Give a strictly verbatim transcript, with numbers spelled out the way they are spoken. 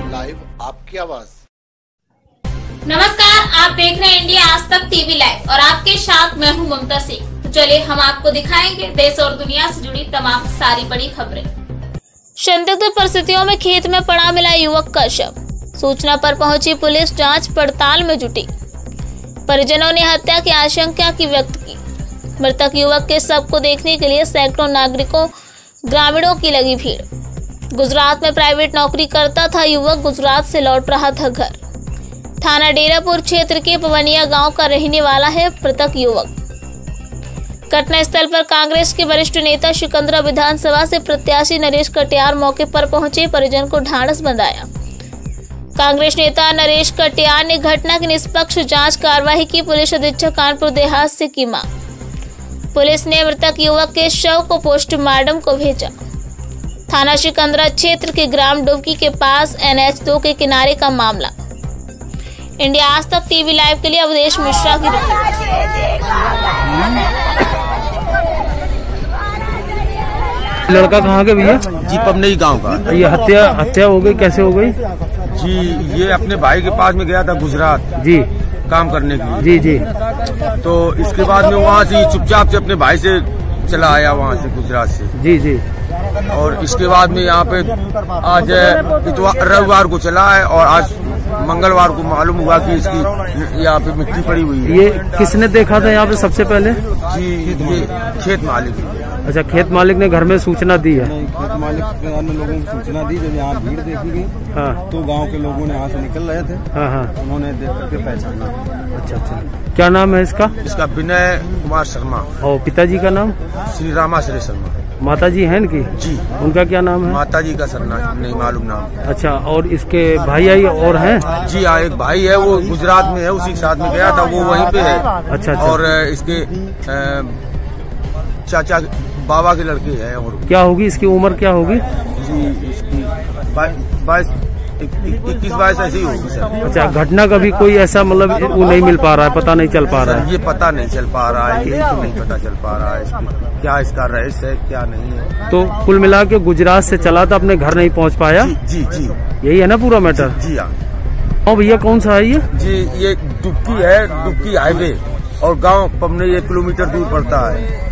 Live आपकी आवाज। नमस्कार, आप देख रहे हैं इंडिया आज तक टीवी लाइव और आपके साथ मैं हूं ममता सिंह। तो चलिए हम आपको दिखाएंगे देश और दुनिया से जुड़ी तमाम सारी बड़ी खबरें। संदिग्ध परिस्थितियों में खेत में पड़ा मिला युवक का शव। सूचना पर पहुंची पुलिस जांच पड़ताल में जुटी। परिजनों ने हत्या की आशंका की व्यक्त की। मृतक युवक के शव को देखने के लिए सैकड़ों नागरिकों ग्रामीणों की लगी भीड़। गुजरात में प्राइवेट नौकरी करता था युवक, गुजरात से लौट रहा था घर। थाना डेरापुर क्षेत्र के पवनिया गांव का रहने वाला है मृतक युवक। घटना स्थल पर कांग्रेस के वरिष्ठ नेता सिकंदरा विधानसभा से प्रत्याशी नरेश कटियार मौके पर पहुंचे, परिजन को ढांढस बंधाया। कांग्रेस नेता नरेश कटियार ने घटना की निष्पक्ष जांच कार्रवाई की। पुलिस अधीक्षक कानपुर देहात से की मांग। पुलिस ने मृतक युवक के शव को पोस्टमार्टम को भेजा। थाना सिकंदरा क्षेत्र के ग्राम डुबकी के पास एन एच दो के किनारे का मामला। इंडिया आज तक टीवी लाइव के लिए अवधेश मिश्रा की रिपोर्ट। लड़का कहाँ के भैया? जी पवनई गांव का। ये हत्या हत्या हो गई, कैसे हो गई? जी ये अपने भाई के पास में गया था गुजरात जी काम करने के लिए। जी जी तो इसके बाद में वहाँ से चुपचाप से अपने भाई से चला आया वहाँ से गुजरात से। जी जी और इसके बाद में यहाँ पे आज रविवार को चला है और आज मंगलवार को मालूम हुआ कि इसकी यहाँ पे मिट्टी पड़ी हुई है। ये किसने देखा था यहाँ पे सबसे पहले? जी ये खेत मालिक। अच्छा, खेत मालिक ने घर में सूचना दी है? खेत मालिक ने लोगों को सूचना दी। जब यहाँ भीड़ देखी गई हाँ तो गांव के लोगों ने यहाँ से निकल रहे थे। हाँ हाँ उन्होंने देख करके पहचाना। अच्छा अच्छा, क्या नाम है इसका? इसका विनय कुमार शर्मा। और पिताजी का नाम? श्री रामा श्री शर्मा। माता जी है इनकी? जी। उनका क्या नाम है? माता जी का सरना नहीं मालूम नाम। अच्छा, और इसके भाई आई और हैं? जी हाँ, एक भाई है वो गुजरात में है, उसी के साथ में गया था, वो वहीं पे है। अच्छा अच्छा। और इसके चाचा बाबा के लड़के हैं। और क्या होगी इसकी उम्र, क्या होगी? जी इसकी बाईस इक्कीस बाईस ऐसी ही होगी सर। अच्छा, घटना का भी कोई ऐसा मतलब वो नहीं मिल पा रहा है, पता नहीं चल पा रहा है? ये पता नहीं चल पा रहा है, यही तो नहीं पता चल पा रहा है इसकी क्या इसका रहस्य है क्या नहीं है। तो कुल मिला के गुजरात से चला था, अपने घर नहीं पहुंच पाया? जी जी यही है ना पूरा मैटर? जी हाँ। और भैया कौन सा है ये? जी ये डुबकी है, डुबकी हाईवे और गांव पवनई एक किलोमीटर दूर पड़ता है।